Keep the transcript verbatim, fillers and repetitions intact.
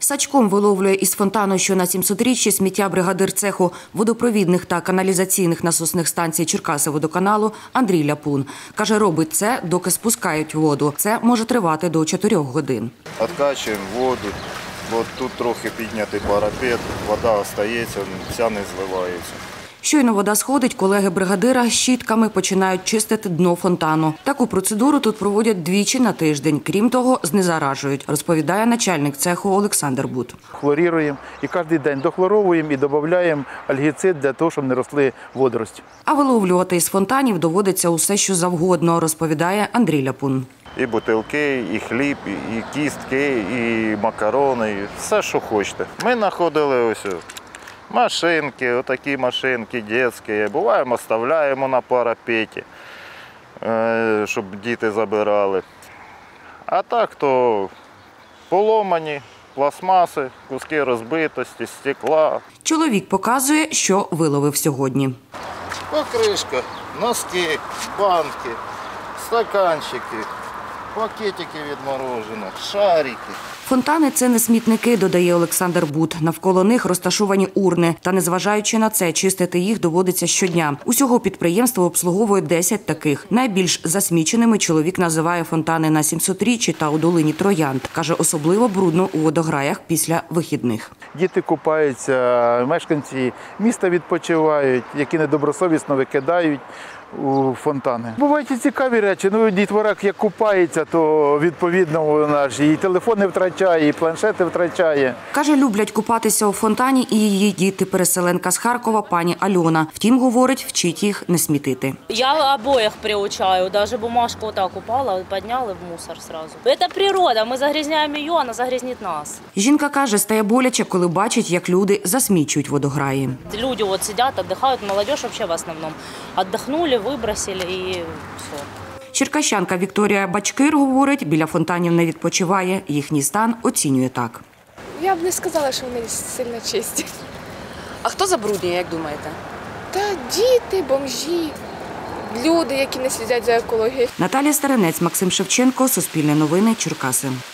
Сачком виловлює із фонтану, що на сімсотріччі, сміття бригадир цеху водопровідних та каналізаційних насосних станцій Черкасиводоканалу Андрій Ляпун. Каже, робить це, доки спускають воду. Це може тривати до чотирьох годин. Откачуємо воду, бо тут трохи піднятий парапет, вода остається, вся не зливається. Щойно вода сходить, колеги бригадира щітками починають чистити дно фонтану. Таку процедуру тут проводять двічі на тиждень. Крім того, знезаражують, розповідає начальник цеху Олександр Бут. Хлоріруємо і кожен день дохлоровуємо і додаємо альгіцид для того, щоб не росли водорості. А виловлювати із фонтанів доводиться усе, що завгодно, розповідає Андрій Ляпун. І бутилки, і хліб, і кістки, і макарони, і все, що хочете. Ми знаходили ось машинки, отакі машинки дитячі. Буває, оставляємо на парапеті, щоб діти забирали. А так то поломані пластмаси, куски розбитості, стекла. Чоловік показує, що виловив сьогодні. Покришка, носки, банки, стаканчики, пакетики від мороженого, шарики. Фонтани – це не смітники, додає Олександр Бут. Навколо них розташовані урни. Та незважаючи на це, чистити їх доводиться щодня. Усього підприємство обслуговує десять таких. Найбільш засміченими чоловік називає фонтани на сімсотріччі та у долині Троянд. Каже, особливо брудно у водограях після вихідних. Діти купаються, мешканці міста відпочивають, які недобросовісно викидають у фонтани. Бувають і цікаві речі. Ну, дітвора, як купається, то відповідно вона ж і телефони втрачає, і планшети втрачає. Каже, люблять купатися у фонтані і її діти-переселенка з Харкова пані Альона. Втім, говорить, вчить їх не смітити. Я обоих приучаю. Даже бумажку отак упала, підняли в мусор одразу. Це природа, ми загрізняємо її, вона загрізнить нас. Жінка каже, стає боляче, коли бачить, як люди засмічують водограї. Люди от сидять, віддихають, молодь взагалі в основному. Віддихнули, вибросили і все. Черкащанка Вікторія Бачкир говорить, біля фонтанів не відпочиває. Їхній стан оцінює так. Я б не сказала, що вони сильно чисті. А хто забруднює, як думаєте? Та діти, бомжі, люди, які не слідять за екологією. Наталія Старинець, Максим Шевченко, Суспільне новини, Черкаси.